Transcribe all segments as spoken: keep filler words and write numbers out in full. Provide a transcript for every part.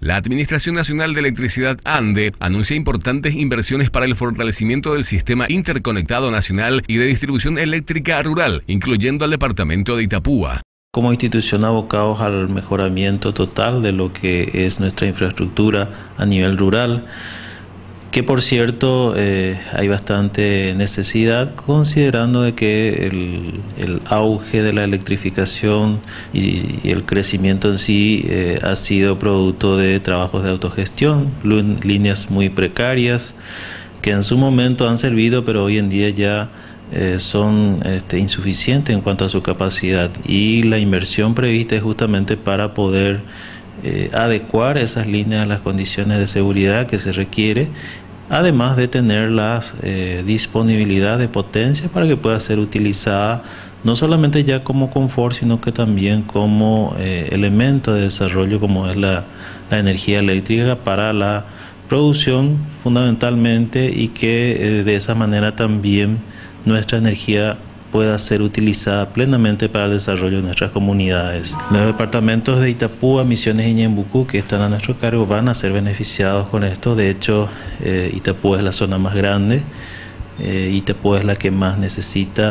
La Administración Nacional de Electricidad ANDE anuncia importantes inversiones para el fortalecimiento del sistema interconectado nacional y de distribución eléctrica rural, incluyendo al departamento de Itapúa. Como institución abocados al mejoramiento total de lo que es nuestra infraestructura a nivel rural, que por cierto eh, hay bastante necesidad considerando de que el, el auge de la electrificación y, y el crecimiento en sí eh, ha sido producto de trabajos de autogestión, líneas muy precarias que en su momento han servido, pero hoy en día ya Eh, son este, insuficientes en cuanto a su capacidad, y la inversión prevista es justamente para poder eh, adecuar esas líneas a las condiciones de seguridad que se requiere, además de tener la eh, disponibilidad de potencia para que pueda ser utilizada no solamente ya como confort, sino que también como eh, elemento de desarrollo como es la, la energía eléctrica para la producción fundamentalmente, y que eh, de esa manera también nuestra energía pueda ser utilizada plenamente para el desarrollo de nuestras comunidades. Los departamentos de Itapúa, Misiones y Ñembucú, que están a nuestro cargo, van a ser beneficiados con esto. De hecho, eh, Itapúa es la zona más grande, eh, Itapúa es la que más necesita,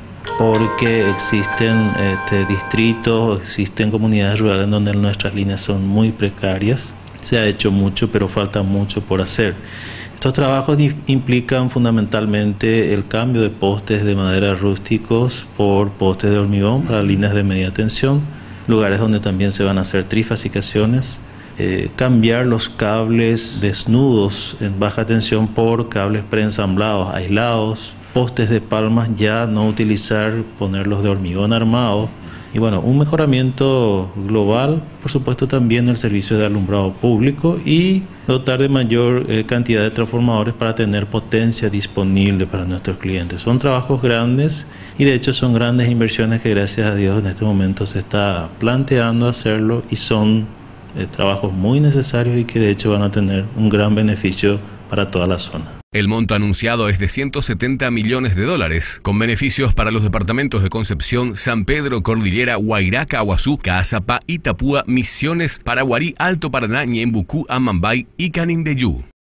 porque existen este, distritos, existen comunidades rurales en donde nuestras líneas son muy precarias. Se ha hecho mucho, pero falta mucho por hacer. Estos trabajos implican fundamentalmente el cambio de postes de madera rústicos por postes de hormigón para líneas de media tensión, lugares donde también se van a hacer trifasicaciones, eh, cambiar los cables desnudos en baja tensión por cables preensamblados, aislados, postes de palmas ya no utilizar, ponerlos de hormigón armado. Y bueno, un mejoramiento global, por supuesto también el servicio de alumbrado público, y dotar de mayor eh, cantidad de transformadores para tener potencia disponible para nuestros clientes. Son trabajos grandes, y de hecho son grandes inversiones que gracias a Dios en este momento se está planteando hacerlo, y son eh, trabajos muy necesarios y que de hecho van a tener un gran beneficio para toda la zona. El monto anunciado es de ciento setenta millones de dólares, con beneficios para los departamentos de Concepción, San Pedro, Cordillera, Huayraca, Aguazú, Caazapá, Itapúa, Misiones, Paraguarí, Alto Paraná, Ñembucú, Amambay y Canindeyú.